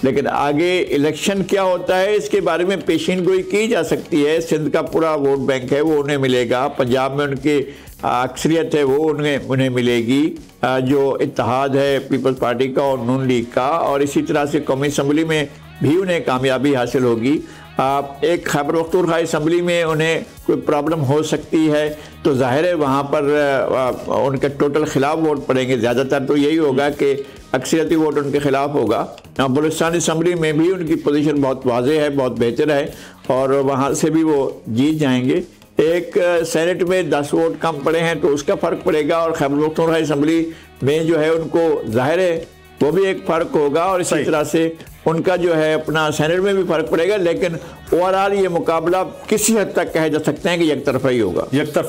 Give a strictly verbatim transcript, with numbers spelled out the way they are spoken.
लेकिन आगे इलेक्शन क्या होता है इसके बारे में पेशीन गोई की जा सकती है। सिंध का पूरा वोट बैंक है वो उन्हें मिलेगा, पंजाब में उनकी अक्सरियत है वो उन्हें उन्हें मिलेगी, जो इत्तेहाद है पीपल्स पार्टी का और नून लीग का, और इसी तरह से कौमी असम्बली में भी उन्हें कामयाबी हासिल होगी। आप एक खैबर पख्तूनख्वा असम्बली में उन्हें कोई प्रॉब्लम हो सकती है तो जाहिर है वहाँ पर उनके टोटल खिलाफ वोट पड़ेंगे। ज़्यादातर तो यही होगा कि अक्सरियती वोट उनके खिलाफ होगा। बलूचिस्तान असम्बली में भी उनकी पोजीशन बहुत वाज़ेह है, बहुत बेहतर है और वहाँ से भी वो जीत जाएंगे। एक सेनेट में दस वोट कम पड़े हैं तो उसका फ़र्क पड़ेगा, और खैबर पख्तूनख्वा असम्बली में जो है उनको जाहिर है वो भी एक फ़र्क होगा, और इसी तरह से उनका जो है अपना सेनेट में भी फ़र्क पड़ेगा। लेकिन ओवरऑल ये मुकाबला किसी हद तक कहे जा सकते हैं कि एक तरफा ही होगा। एक तरफा